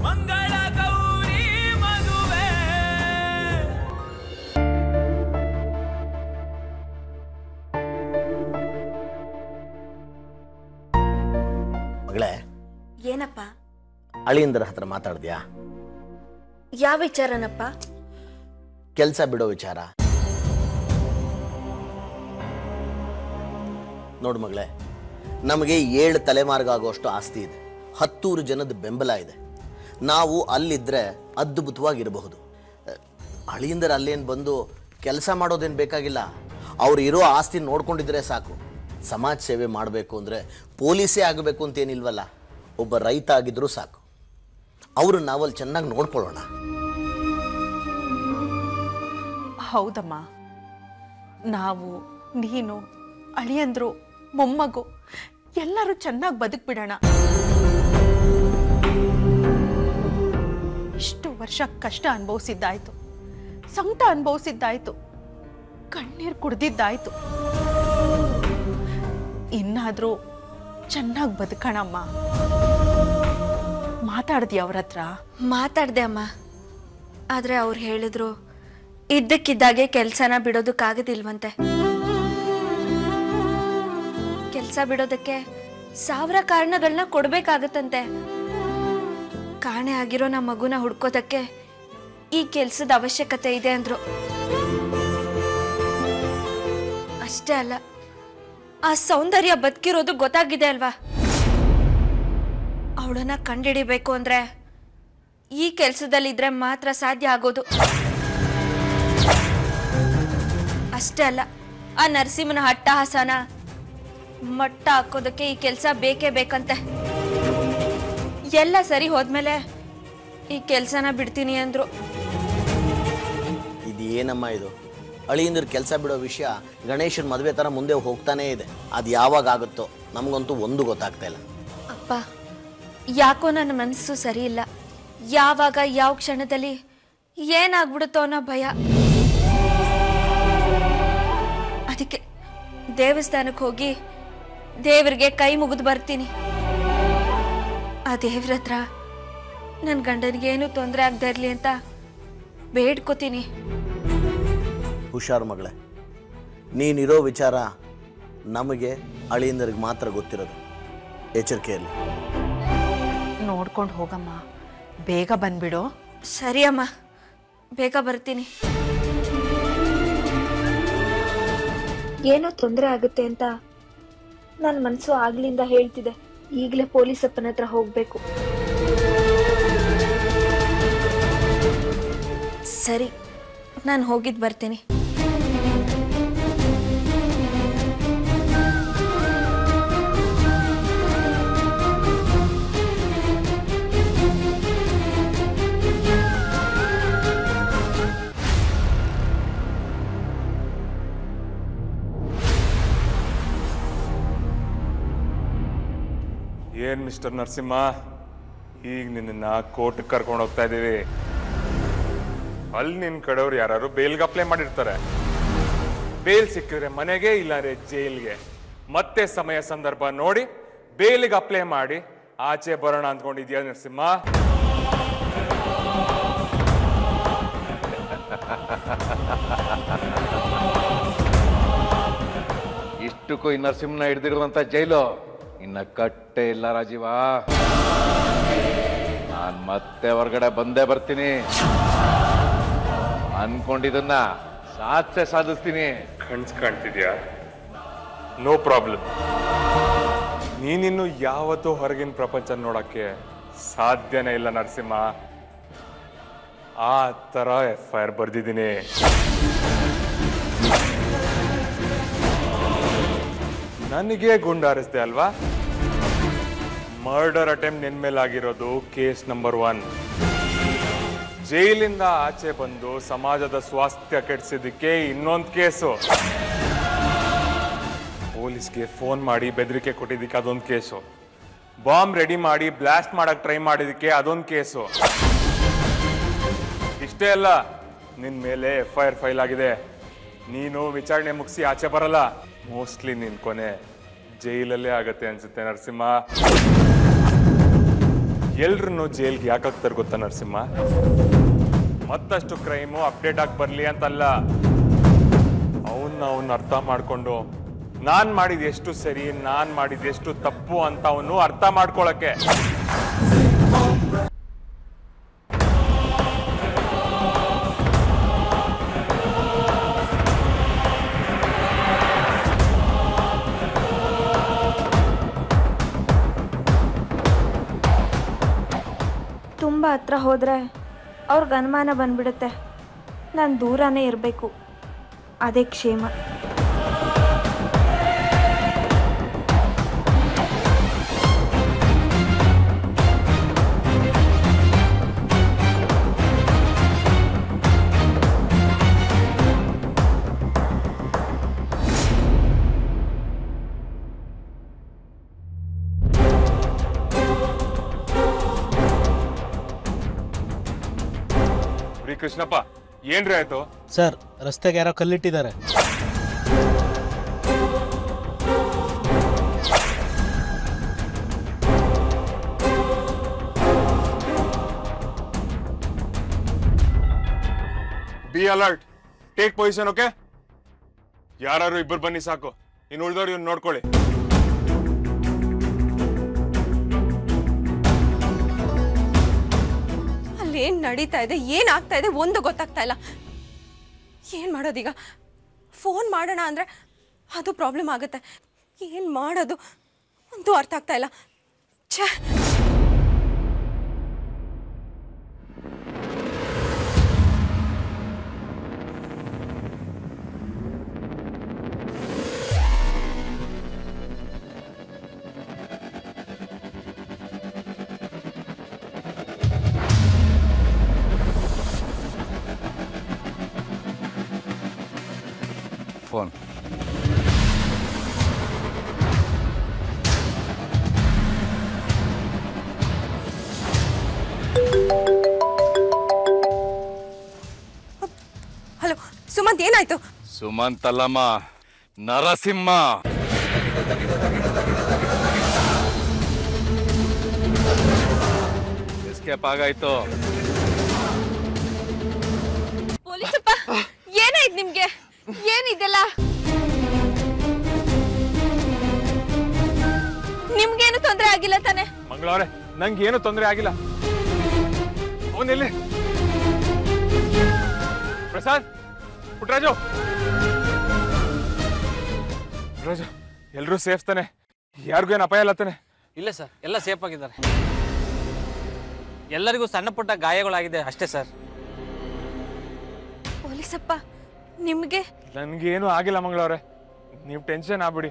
ಮಂಗಳ ಗೌರಿ ಮದುವೆ. ಮಗಳೇ, ಏನಪ್ಪ? ಅಳಿಯಂದ್ರ ಹತ್ರ ಮಾತಾಡ್ದ್ಯಾ? ಯಾವ ವಿಚಾರನಪ್ಪ? ಕೆಲಸ ಬಿಡೋ ವಿಚಾರ. ನೋಡು ಮಗಳೇ, ನಮಗೆ 7 ತಲೆಮಾರಿಗಾಗುವಷ್ಟು ಆಸ್ತಿ ಇದೆ, 10 ಜನದ ಬೆಂಬಲ ಇದೆ. ನಾವು ಅಲ್ಲಿದ್ದರೆ ಅದ್ಭುತವಾಗಿರಬಹುದು. ಅಳಿಯಂದ್ರ ಅಲ್ಲೇನು ಬಂದು ಕೆಲಸ ಮಾಡೋದೇನು ಬೇಕಾಗಿಲ್ಲ. ಅವ್ರು ಇರೋ ಆಸ್ತಿ ನೋಡ್ಕೊಂಡಿದ್ರೆ ಸಾಕು. ಸಮಾಜ ಸೇವೆ ಮಾಡಬೇಕು ಅಂದರೆ ಪೊಲೀಸೇ ಆಗಬೇಕು ಅಂತೇನಿಲ್ವಲ್ಲ, ಒಬ್ಬ ರೈತ ಆಗಿದ್ರೂ ಸಾಕು. ಅವರು ನಾವಲ್ಲಿ ಚೆನ್ನಾಗಿ ನೋಡ್ಕೊಳ್ಳೋಣ. ಹೌದಮ್ಮ, ನಾವು, ನೀನು, ಅಳಿಯಂದ್ರು, ಮೊಮ್ಮಗು ಎಲ್ಲರೂ ಚೆನ್ನಾಗಿ ಬದುಕ್ಬಿಡೋಣ. ಇಷ್ಟು ವರ್ಷ ಕಷ್ಟ ಅನುಭವಿಸಿದ್ದಾಯ್ತು, ಸಂಕಟ ಅನುಭವಿಸಿದ್ದಾಯ್ತು, ಕಣ್ಣೀರು ಕುಡ್ದಿದ್ದಾಯ್ತು. ಇನ್ನಾದ್ರೂ ಚೆನ್ನಾಗಿ ಬದುಕಣಮ್ಮ. ಮಾತಾಡ್ದಿ ಅವ್ರ ಹತ್ರ? ಮಾತಾಡ್ದೆ ಅಮ್ಮ, ಆದ್ರೆ ಅವ್ರು ಹೇಳಿದ್ರು ಇದ್ದಕ್ಕಿದ್ದಾಗೆ ಕೆಲ್ಸನ ಬಿಡೋದಕ್ಕಾಗದಿಲ್ವಂತೆ. ಕೆಲ್ಸ ಬಿಡೋದಕ್ಕೆ 1000 ಕಾರಣಗಳನ್ನ ಕೊಡ್ಬೇಕಾಗತ್ತಂತೆ. ಕಾಣೆ ಆಗಿರೋ ನಮ್ಮ ಮಗುನ ಹುಡ್ಕೋದಕ್ಕೆ ಈ ಕೆಲ್ಸದ ಅವಶ್ಯಕತೆ ಇದೆ ಅಂದ್ರು. ಅಷ್ಟೇ ಅಲ್ಲ, ಆ ಸೌಂದರ್ಯ ಬದುಕಿರೋದು ಗೊತ್ತಾಗಿದೆ ಅಲ್ವಾ. ಅವಳನ್ನ ಕಂಡಿಡಿಬೇಕು ಅಂದ್ರೆ ಈ ಕೆಲ್ಸದಲ್ಲಿದ್ರೆ ಮಾತ್ರ ಸಾಧ್ಯ ಆಗೋದು. ಅಷ್ಟೇ ಅಲ್ಲ, ಆ ನರಸಿಂಹನ ಅಟ್ಟಹಾಸನ ಮಟ್ಟ ಹಾಕೋದಕ್ಕೆ ಈ ಕೆಲಸ ಬೇಕೇ ಬೇಕಂತೆ. ಎಲ್ಲ ಸರಿ ಹೋದ್ಮೇಲೆ ಈ ಕೆಲಸನ ಬಿಡ್ತೀನಿ ಅಂದ್ರು. ಇದು ಏನಮ್ಮ ಇದು? ಅಳಿಯಂದ್ರ ಕೆಲಸ ಬಿಡೋ ವಿಷಯ ಗಣೇಶನ ಮದುವೆ ಥರ ಮುಂದೆ ಹೋಗ್ತಾನೇ ಇದೆ. ಅದು ಯಾವಾಗ ಆಗುತ್ತೋ ನಮಗಂತೂ ಒಂದು ಗೊತ್ತಾಗ್ತಾ ಇಲ್ಲ. ಅಪ್ಪ, ಯಾಕೋ ನನ್ನ ಮನಸ್ಸು ಸರಿ ಇಲ್ಲ. ಯಾವಾಗ ಯಾವ ಕ್ಷಣದಲ್ಲಿ ಏನಾಗ್ಬಿಡುತ್ತೋ ಅನ್ನೋ ಭಯ. ಅದಕ್ಕೆ ದೇವಸ್ಥಾನಕ್ಕೆ ಹೋಗಿ ದೇವರಿಗೆ ಕೈ ಮುಗಿದು ಬರ್ತೀನಿ. ಆ ದೇವ್ರ ಹತ್ರ ನನ್ನ ಗಂಡನಿಗೆ ಏನು ತೊಂದರೆ ಆಗದೆ ಇರಲಿ ಅಂತ ಬೇಡ್ಕೋತೀನಿ. ಹುಷಾರು ಮಗಳೇ, ನೀನಿರೋ ವಿಚಾರ ನಮಗೆ ಅಳಿಯಂದರಿಗೆ ಮಾತ್ರ ಗೊತ್ತಿರೋದು. ಎಚ್ಚರಿಕೆಯಲ್ಲಿ ನೋಡ್ಕೊಂಡು ಹೋಗಮ್ಮ, ಬೇಗ ಬಂದ್ಬಿಡು. ಸರಿ ಅಮ್ಮ, ಬೇಗ ಬರ್ತೀನಿ. ಏನೋ ತೊಂದರೆ ಆಗುತ್ತೆ ಅಂತ ನನ್ನ ಮನಸ್ಸು ಆಗ್ಲಿಂದ ಹೇಳ್ತಿದೆ. ಈಗಲೇ ಪೊಲೀಸ್ ಅಪ್ಪನ ಹತ್ರ ಹೋಗ್ಬೇಕು. ಸರಿ, ನಾನು ಹೋಗಿದ್ದು ಬರ್ತೀನಿ. ಏನ್ ಮಿಸ್ಟರ್ ನರಸಿಂಹ, ಈಗ ನಿನ್ನ ಕೋರ್ಟ್ಗೆ ಕರ್ಕೊಂಡು ಹೋಗ್ತಾ ಇದ್ದೀವಿ. ಅಲ್ಲಿ ನಿನ್ ಕಡೆಯವ್ರು ಯಾರು ಬೇಲ್ಗೆ ಅಪ್ಲೈ ಮಾಡಿರ್ತಾರೆ. ಬೇಲ್ ಸಿಕ್ಕಿದ್ರೆ ಮನೆಗೆ, ಇಲ್ಲಾಂದ್ರೆ ಜೈಲ್ಗೆ. ಮತ್ತೆ ಸಮಯ ಸಂದರ್ಭ ನೋಡಿ ಬೇಲಿಗೆ ಅಪ್ಲೈ ಮಾಡಿ ಆಚೆ ಬರೋಣ ಅಂದ್ಕೊಂಡಿದ್ಯಾ ನರಸಿಂಹ? ಇಷ್ಟಕ್ಕೂ ಈ ನರಸಿಂಹನ ಹಿಡ್ದಿರುವಂತ ಜೈಲು ಇನ್ನ ಕಟ್ಟೆ ಇಲ್ಲ ರಾಜೀವ. ನಾನ್ ಮತ್ತೆ ಹೊರಗಡೆ ಬಂದೇ ಬರ್ತೀನಿ. ಅನ್ಕೊಂಡಿದ್ದನ್ನ ಸಾಧಿಸ್ತೀನಿ. ಕಣ್ಸ್ ಕಾಣ್ತಿದ್ಯಾ? No problem. ನೀನಿನ್ನು ಯಾವತ್ತೂ ಹೊರಗಿನ ಪ್ರಪಂಚ ನೋಡಕ್ಕೆ ಸಾಧ್ಯನೇ ಇಲ್ಲ ನರಸಿಂಹ. ಆ ತರ FIR ಬರ್ದಿದ್ದೀನಿ. ನನಗೆ ಗುಂಡಾರಿಸ್ದೆ ಅಲ್ವಾ? ಮರ್ಡರ್ ಅಟೆಂಪ್ಟ್ ನಿನ್ ಮೇಲಾಗಿರೋದು ಕೇಸ್ ನಂಬರ್ 1. ಜೈಲಿಂದ ಆಚೆ ಬಂದು ಸಮಾಜದ ಸ್ವಾಸ್ಥ್ಯ ಕೆಡಿಸಿದ್ದಕ್ಕೆ ಇನ್ನೊಂದು ಕೇಸು. ಪೊಲೀಸ್ಗೆ ಫೋನ್ ಮಾಡಿ ಬೆದರಿಕೆ ಕೊಟ್ಟಿದ್ದಕ್ಕೆ ಅದೊಂದು ಕೇಸು. ಬಾಂಬ್ ರೆಡಿ ಮಾಡಿ ಬ್ಲಾಸ್ಟ್ ಮಾಡಕ್ ಟ್ರೈ ಮಾಡಿದಕ್ಕೆ ಅದೊಂದು ಕೇಸು. ಇಷ್ಟೇ ಅಲ್ಲ, ನಿನ್ ಮೇಲೆ FIR ಫೈಲ್ ಆಗಿದೆ. ನೀನು ವಿಚಾರಣೆ ಮುಗಿಸಿ ಆಚೆ ಬರಲ್ಲ. ಮೋಸ್ಟ್ಲಿ ನಿನ್ ಕೊನೆ ಜೈಲಲ್ಲೇ ಆಗತ್ತೆ ಅನ್ಸುತ್ತೆ ನರಸಿಂಹ. ಎಲ್ರನ್ನೂ ಜೈಲ್ಗೆ ಯಾಕೆ ಹಾಕ್ತಾರೆ ಗೊತ್ತಾ ನರಸಿಂಹ? ಮತ್ತಷ್ಟು ಕ್ರೈಮು ಅಪ್ಡೇಟ್ ಆಗಿ ಬರಲಿ ಅಂತಲ್ಲ, ಅವನ್ನ ಅರ್ಥ ಮಾಡ್ಕೊಂಡು ನಾನ್ ಮಾಡಿದ ಎಷ್ಟು ಸರಿ, ನಾನ್ ಮಾಡಿದ ಎಷ್ಟು ತಪ್ಪು ಅಂತ ಅವನು ಅರ್ಥ ಮಾಡ್ಕೊಳಕ್ಕೆ. ತುಂಬ ಹತ್ರ ಹೋದರೆ ಅವ್ರಿಗೆ ಅನುಮಾನ ಬಂದ್ಬಿಡುತ್ತೆ. ನಾನು ದೂರನೇ ಇರಬೇಕು, ಅದೇ ಕ್ಷೇಮ. ಕೃಷ್ಣಪ್ಪ, ಏನ್ರಿ ಆಯ್ತು? ಸರ್, ರಸ್ತೆಗೆ ಯಾರೋ ಕಲ್ಲಿಟ್ಟಿದ್ದಾರೆ. Be alert, take position. Okay, ಯಾರು ಇಬ್ಬರು ಬನ್ನಿ ಸಾಕು, ಇನ್ನು ಉಳಿದವ್ರು ಇವ್ನು ನೋಡ್ಕೊಳ್ಳಿ. ಏನ್ ನಡೀತಾ ಇದೆ, ಏನಾಗ್ತಾ ಇದೆ ಒಂದು ಗೊತ್ತಾಗ್ತಾ ಇಲ್ಲ. ಏನ್ ಮಾಡೋದೀಗ? ಫೋನ್ ಮಾಡೋಣ ಅಂದ್ರೆ ಅದು ಪ್ರಾಬ್ಲಮ್ ಆಗುತ್ತೆ. ಏನ್ ಮಾಡೋದು ಒಂದು ಅರ್ಥ ಆಗ್ತಾ ಇಲ್ಲ. ಛೇ, ಫೋನ್. ಹಲೋ ಸುಮಂತ್, ಏನಾಯ್ತು? ಸುಮಂತ್ ಅಲ್ಲಮ್ಮ, ನರಸಿಂಹ. ಎಸ್ಕೇಪ್ ಆಗಾಯ್ತು. ಪೊಲೀಸಪ್ಪ, ಏನಾಯ್ತು ನಿಮ್ಗೆ? ಏನಿದೆಲ್ಲ? ನಿಮ್ಗೇನು ತೊಂದರೆ ಆಗಿಲ್ಲ ತಾನೆ? ಮಂಗಳವ್ರೆ, ನಂಗೆ ಏನು ತೊಂದರೆ ಆಗಿಲ್ಲ. ಅವನೆಲ್ಲಿ? ಪ್ರಸಾದ್, ಪುಟ್ಟರಾಜು, ಪುಟ್ಟರಾಜು, ಎಲ್ರೂ ಸೇಫ್ ತಾನೆ? ಯಾರಿಗೂ ಏನು ಅಪಾಯ ಇಲ್ಲ ತಾನೆ? ಇಲ್ಲ ಸರ್, ಎಲ್ಲ ಸೇಫ್ ಆಗಿದ್ದಾರೆ. ಎಲ್ಲರಿಗೂ ಸಣ್ಣ ಪುಟ್ಟ ಗಾಯಗಳಾಗಿದೆ ಅಷ್ಟೇ ಸರ್. ಪೊಲೀಸಪ್ಪ, ನಿಮ್ಗೆ? ನನ್ಗೇನು ಆಗಿಲ್ಲ ಮಂಗಳವ್ರೆ, ನೀವು ಟೆನ್ಷನ್ ಆಗ್ಬಿಡಿ.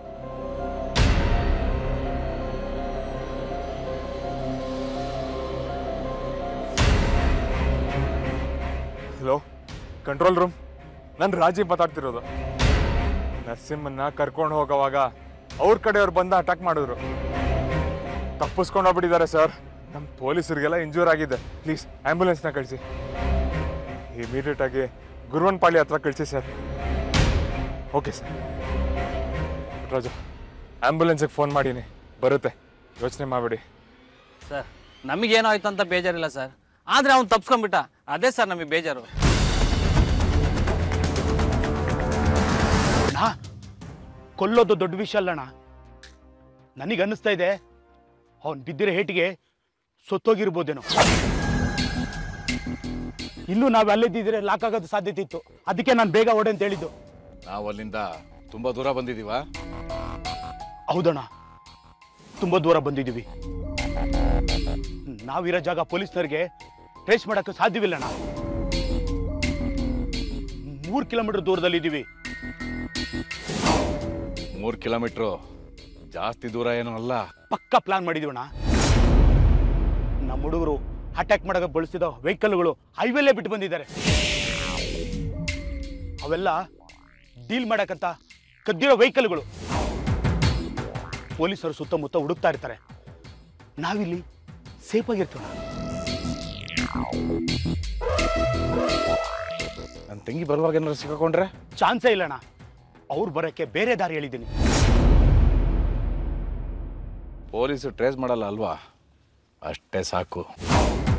ಹಲೋ, ಕಂಟ್ರೋಲ್ ರೂಮ್, ನಾನು ರಾಜೀವ್ ಮಾತಾಡ್ತಿರೋದು. ನರಸಿಂಹನ್ನ ಕರ್ಕೊಂಡು ಹೋಗೋವಾಗ ಅವ್ರ ಕಡೆಯವ್ರು ಬಂದು ಅಟ್ಯಾಕ್ ಮಾಡಿದ್ರು. ತಪ್ಪಿಸ್ಕೊಂಡು ಹೋಗ್ಬಿಟ್ಟಿದ್ದಾರೆ ಸರ್. ನಮ್ಮ ಪೊಲೀಸರಿಗೆಲ್ಲ ಇಂಜೂರ್ ಆಗಿದೆ. ಪ್ಲೀಸ್ ಆಂಬ್ಯುಲೆನ್ಸ್ನ ಕಳಿಸಿ. ಇಮಿಡಿಯೇಟ್ ಆಗಿ ಗುರುವನ್ಪಾಳ್ಯ ಹತ್ರ ಕಳಿಸಿ ಸರ್. Okay sir. ರಾಜು, ಆಂಬ್ಯುಲೆನ್ಸಿಗೆ ಫೋನ್ ಮಾಡೀನಿ, ಬರುತ್ತೆ, ಯೋಚನೆ ಮಾಡಬೇಡಿ. ಸರ್, ನಮಗೇನೋ ಆಯ್ತು ಅಂತ ಬೇಜಾರಿಲ್ಲ ಸರ್, ಆದರೆ ಅವ್ನು ತಪ್ಸ್ಕೊಂಡ್ಬಿಟ್ಟ, ಅದೇ ಸರ್ ನಮಗೆ ಬೇಜಾರು. ಕೊಲ್ಲೋದು ದೊಡ್ಡ ವಿಷಯ ಅಲ್ಲಣ್ಣ. ನನಗೆ ಅನ್ನಿಸ್ತಾ ಇದೆ ಅವನು ಬಿದ್ದಿರೋ ಹೇಟಿಗೆ ಸೊತ್ತೋಗಿರ್ಬೋದೇನೋ. ಇನ್ನೂ ನಾವು ಅಲ್ಲಿದ್ದಿದ್ರೆ ಲಾಕ್ ಆಗೋದು ಸಾಧ್ಯತೆ ಇತ್ತು. ಅದಕ್ಕೆ ನಾನು ಬೇಗ ಓಡೆ ಅಂತ ಹೇಳಿದ್ದು. ನಾವು ಅಲ್ಲಿಂದ ತುಂಬಾ ದೂರ ಬಂದಿದ್ದೀವಾ? ಹೌದಣ್ಣ, ತುಂಬ ದೂರ ಬಂದಿದ್ದೀವಿ. ನಾವಿರೋ ಜಾಗ ಪೊಲೀಸ್ನವ್ರಿಗೆ ಟ್ರೇಸ್ ಮಾಡೋಕ್ಕೆ ಸಾಧ್ಯವಿಲ್ಲಣ್ಣ. 3 ಕಿಲೋಮೀಟರ್ ದೂರದಲ್ಲಿದ್ದೀವಿ. 3 ಕಿಲೋಮೀಟ್ರು ಜಾಸ್ತಿ ದೂರ ಏನೂ ಅಲ್ಲ. ಪಕ್ಕ ಪ್ಲಾನ್ ಮಾಡಿದೀವಣ್ಣ. ನಮ್ಮ ಹುಡುಗರು ಅಟ್ಯಾಕ್ ಮಾಡಕ್ಕೆ ಬಳಸಿದ ವೆಹಿಕಲ್ಗಳು ಹೈವೇಲೇ ಬಿಟ್ಟು ಬಂದಿದ್ದಾರೆ. ಅವೆಲ್ಲ ಡೀಲ್ ಮಾಡಕ್ಕಂತ ಕದ್ದಿರೋ ವೆಹಿಕಲ್ಗಳು. ಪೊಲೀಸರು ಸುತ್ತಮುತ್ತ ಹುಡುಕ್ತಾ ಇರ್ತಾರೆ. ನಾವಿಲ್ಲಿ ಸೇಫ್ ಆಗಿರ್ತೀವಿ. ನನ್ನ ತಂಗಿ ಬರುವಾಗ ಏನಾದ್ರು ಸಿಕ್ಕಾಕೊಂಡ್ರೆ? ಚಾನ್ಸೇ ಇಲ್ಲಣ್ಣ. ಅವ್ರು ಬರೋಕ್ಕೆ ಬೇರೆ ದಾರಿ ಹೇಳಿದ್ದೀನಿ. ಪೊಲೀಸರು ಟ್ರೇಸ್ ಮಾಡಲ್ಲ ಅಲ್ವಾ? ಅಷ್ಟೇ ಸಾಕು.